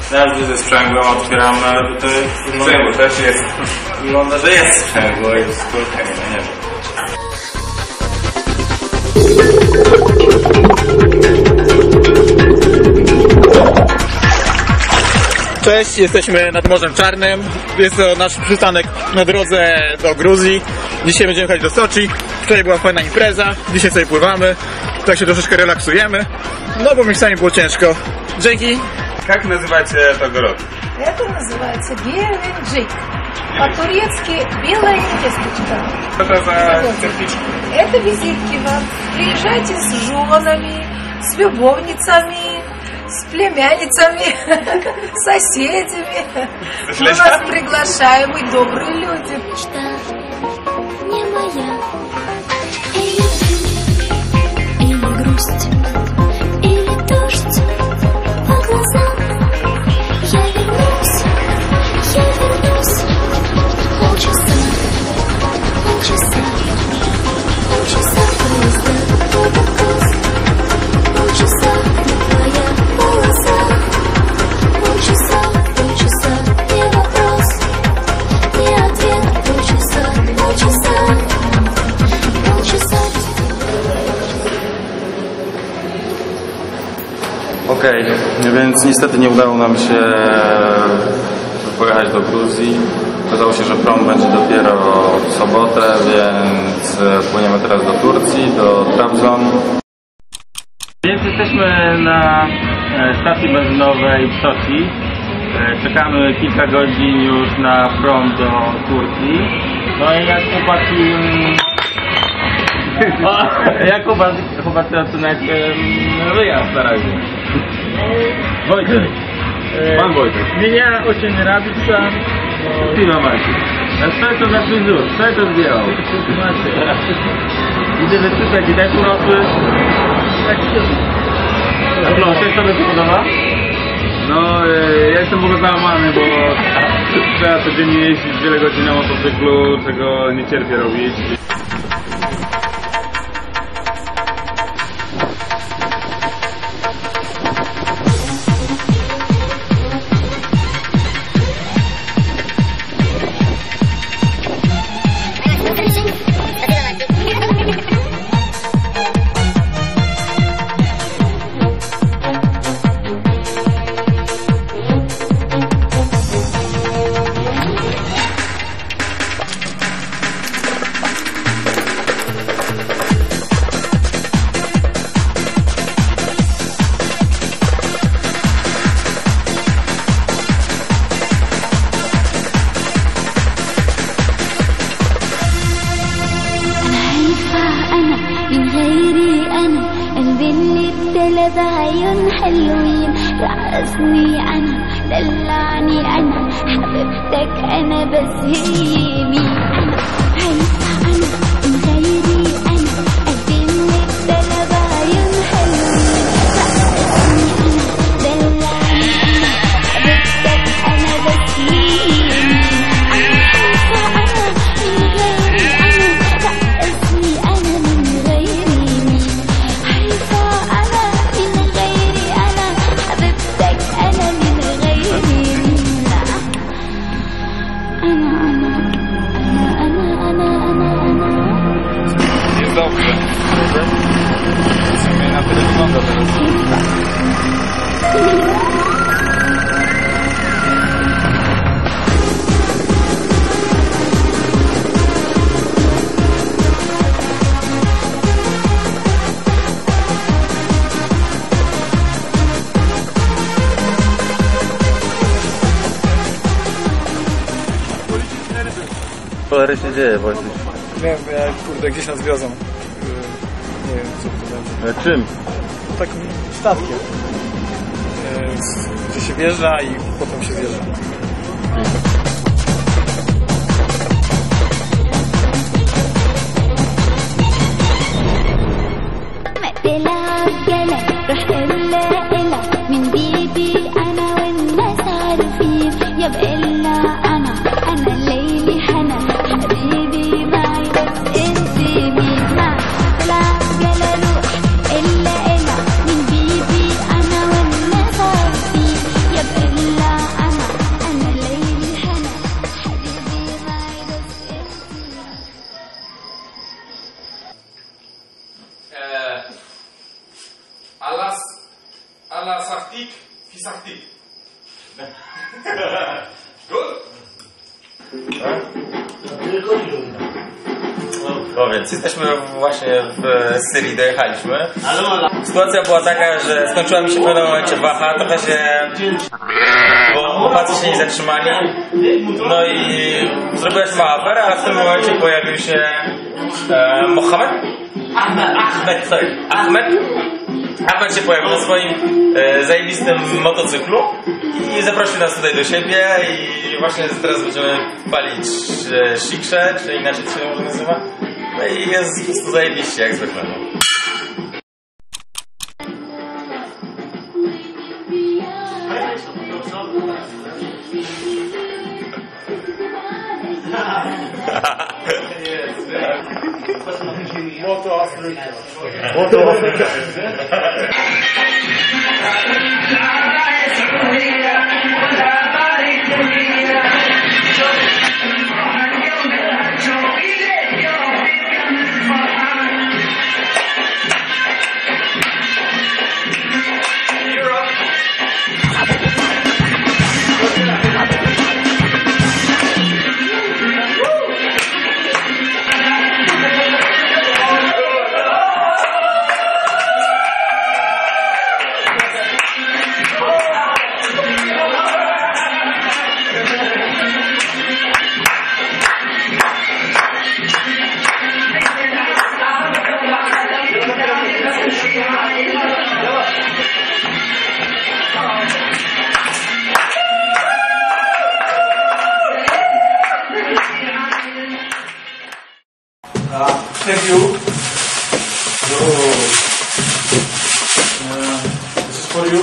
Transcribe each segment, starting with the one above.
Nawet ze sprzęgłem otwieramy, ale to sprzęgło też jest. Wygląda, że jest sprzęgło i skórka, nie wiem. Cześć, jesteśmy nad Morzem Czarnym. Jest to nasz przystanek na drodze do Gruzji. Dzisiaj będziemy jechać do Soczi. Wczoraj była fajna impreza, dzisiaj sobie pływamy. Tak się troszeczkę relaksujemy. No bo miejscami było ciężko. Dzięki. Jak nazywacie tego roku? Это называется геленджик. По-турецки белая невесточка. Co to za certifikat? Это визитки вам. Приезжайте с женами, с любовницами, с племянницами, с соседями. Мы вас приглашаем, мы добрые люди. Не моя. Или грусть, или дождь по глазам. Я вернусь. Полчаса поезда, вопрос. Полчаса твоя полоса. Полчаса, не вопрос. Не ответ, полчаса. Okej, więc niestety nie udało nam się pojechać do Gruzji. Okazało się, że prom będzie dopiero w sobotę, więc płyniemy teraz do Turcji, do Trabzon. Więc jesteśmy na stacji benzynowej w Soczi. Czekamy kilka godzin już na prom do Turcji. No i jak chłopacy oceniacie wyjazd na razie? Wojtek. Pan Wojtek. Меня очень нравится. Спасибо, Maciej. A co to za fryzur? Co to zdjął? Widzę, że ty taki też urosły. A Plączek sobie to podoba? No, ja jestem w ogóle załamany, bo trzeba codziennie jeździć wiele godzin na motocyklu, czego nie cierpię robić. بعيون حلوين رقصني أنا دلعني أنا حبيبتك أنا بس هي مين أنا هينفع أنا من غيري أنا أدينك دلع بعيون حلوين رقصني أنا دلعني أنا حبيبتك أنا بس هي مين هينفع أنا من غيري أنا رقصني أنا من غيري مين هينفع أنا من غيري أنا حبيبتك أنا من غيري مين Jest dobrze. W sumie na tyle wygląda teraz. Co się dzieje właśnie? Nie wiem, kurde, gdzieś nas wiozą. Nie wiem, co to będzie. Czym? Takim statkiem. Gdzie się wjeżdża i potem się wjeżdża. رحت إلا من بيدي أنا والناس عارفين يبقى إلا أنا الليلي حنا حبيبي معي بس انت مين معي طلع جلا روح إلا من بيدي أنا والناس عارفين يبقى إلا Kisachty. Good? No więc jesteśmy właśnie w Syrii, dojechaliśmy. Sytuacja była taka, że skończyła mi się w pewnym momencie waha, trochę się... bo chłopacy się nie zatrzymali. No i zrobiła się mała afera, ale w tym momencie pojawił się Ahmed się pojawił na swoim zajebistym motocyklu i zaprosił nas tutaj do siebie i właśnie teraz będziemy palić sikrze, czy inaczej to się może nazywa. No i jest po prostu zajebiście jak zwykle. Moto Afryka. Moto Afryka. Thank you. This is for you.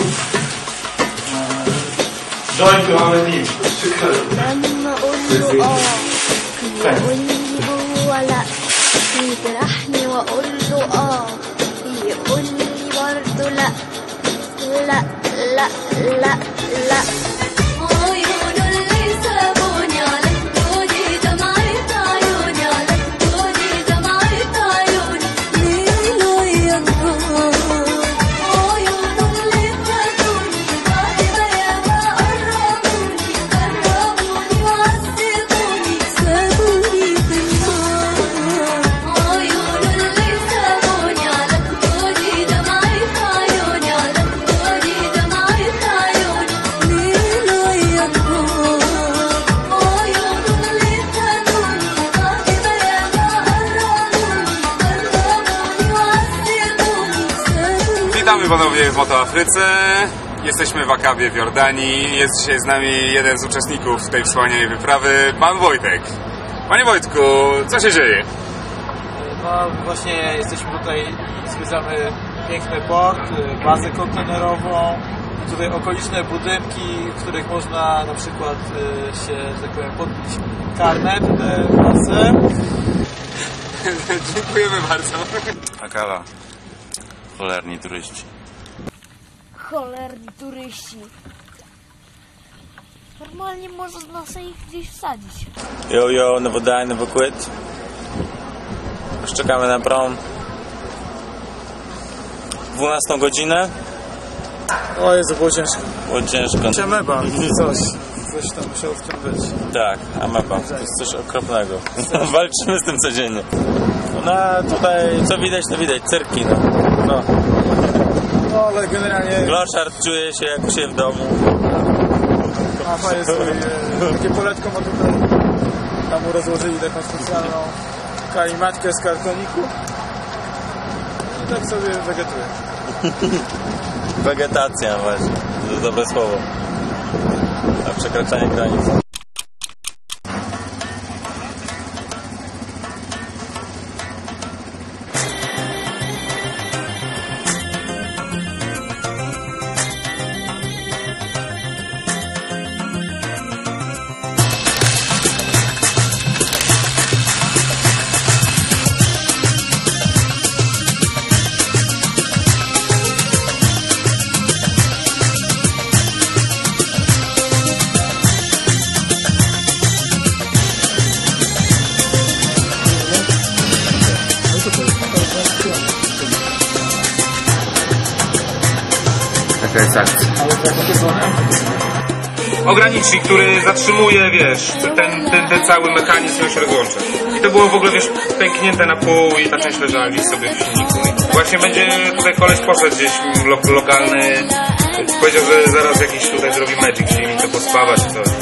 Join to our team. لما اقول له يقول لي هو لا يجرحني واقول له يقول لي برضه لا لا لا لا لا عيونه اللي سابوني على خدودي دمعت عيوني على خدودي دمعت عيوني ليله يا نهار عيونه اللي خدوني بعد ما ياما قربوني قربوني وعذبوني سابوني في النار عيونه اللي سابوني على خدودي دمعت عيوني على خدودي دمعت عيوني ليله يا نهار عيونه اللي خدوني بعد ما ياما قربوني قربوني وعذبوني سابوني. Witamy ponownie w Moto Afryce. Jesteśmy w Akawie w Jordanii. Jest dzisiaj z nami jeden z uczestników tej wspaniałej wyprawy, pan Wojtek. Panie Wojtku, co się dzieje? No właśnie jesteśmy tutaj i zwiedzamy piękny port, bazę kontenerową, tutaj okoliczne budynki, w których można na przykład się, że tak powiem, podbić karnet, pasę. Dziękujemy bardzo. Akawa. Cholerni turyści. Cholerni turyści. Normalnie można sobie ich gdzieś wsadzić. Yo, never die, never quit. Już czekamy na prom. 12 godzinę. O Jezu, było ciężko. Było ciężko. Ameba, coś tam musiało w tym być. Tak, ameba. To jest coś okropnego. Walczymy z tym codziennie. No tutaj co widać, to widać. Cyrki, no. No ale generalnie Gloszard czuje się jak u siebie w domu. Afa jest takie poletko ma tutaj. Tam mu rozłożyli taką specjalną kalimatkę z kartoniku. I tak sobie wegetuje. Wegetacja właśnie. To jest dobre słowo. A przekraczanie granic. miejsce akcji. Ogranicznik, który zatrzymuje, wiesz, ten cały mechanizm już rozłącza. I to było w ogóle, wiesz, pęknięte na pół i ta część leżała gdzieś sobie w silniku. I właśnie będzie tutaj koleś poszedł gdzieś lokalny, powiedział, że zaraz jakiś tutaj zrobi magic, czyli mi to pospawa czy coś.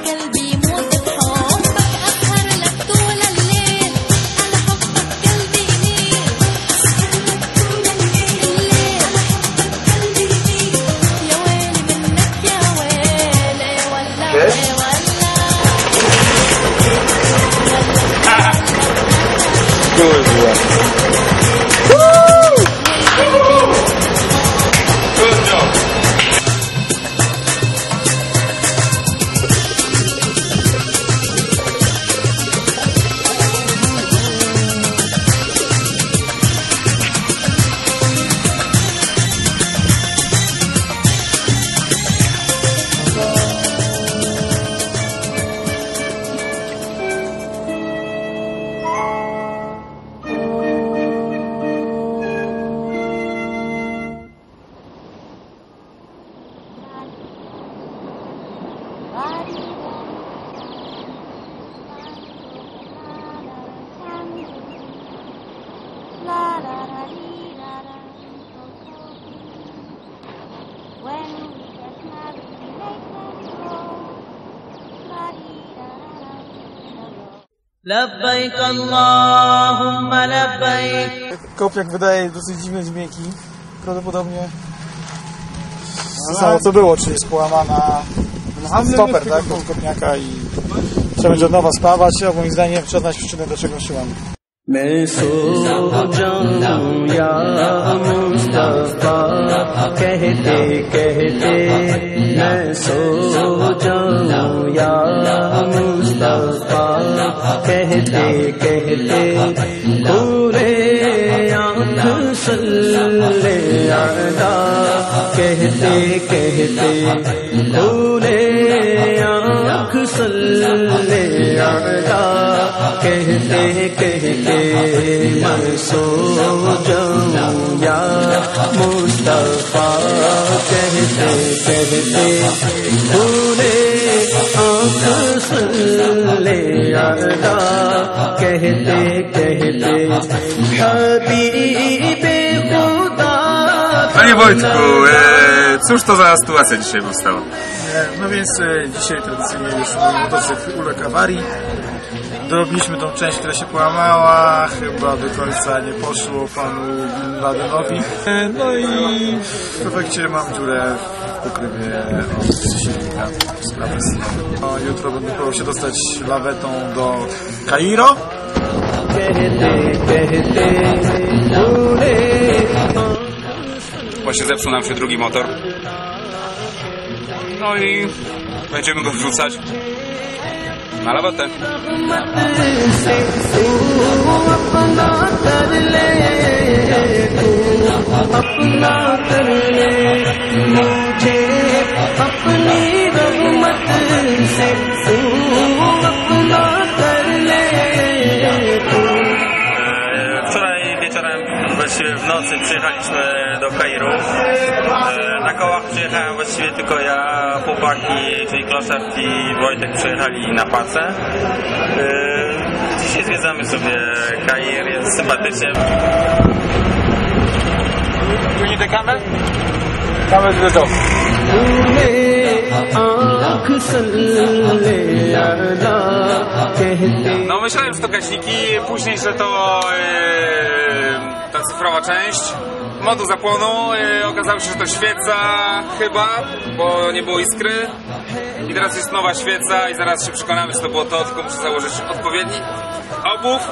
لبيك اللهم لبيك. Kopiak wydaje dosyć dziwne dźwięki. Prawdopodobnie to samo co było, czyli jest połamana stoper, tak, od kopniaka i trzeba będzie od nowa spawać, a moim zdaniem trzeba znaleźć przyczynę, do czego się łamie. मैं सो जाऊं या मुस्तफा कहते कहते मैं सो जाऊं या मुस्तफा कहते कहते पूरे आँख सल्ले आदा कहते कहते पूरे आँख सल्ले आदा कहते कहते मैं सो जाऊं या मुस्तफा कहते कहते पूरे आँख सल्ले आदा कहते कहते हबीबे खुदा. Panie Wojtku, cóż to za sytuacja dzisiaj powstała? No więc dzisiaj tradycyjnie już motocykl uległ awarii. Dorobiliśmy tą część, która się połamała, chyba do końca nie poszło panu Bin Ladenowi. No i w efekcie mam dziurę w pokrywie od silnika z prawej strony. Jutro będę próbował się dostać lawetą do Kairo. Właśnie zepsuł nam się drugi motor. No i będziemy go wrzucać na lawetę. Wczoraj wieczorem, właściwie w nocy przyjechaliśmy do Kairu. Na kołach przyjechałem właściwie tylko ja, chłopaki, czyli Kloszard i Wojtek przyjechali na pacę. Dzisiaj zwiedzamy sobie Kair, jest sympatycznie. Płynie tę kamę? Kamę zwiedzą. No myślałem, że to gaśniki, później, że to ta cyfrowa część modu zapłonu. Okazało się, że to świeca chyba, bo nie było iskry. I teraz jest nowa świeca i zaraz się przekonamy, że to było to, tylko muszę założyć odpowiedni obuw.